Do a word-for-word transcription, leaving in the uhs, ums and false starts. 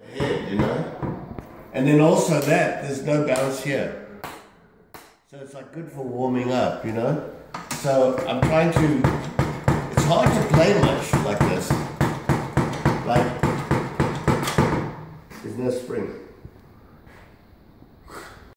head, you know? And then also that, there's no bounce here. So it's like good for warming up, you know? So I'm trying to, it's hard to play much like this. Like,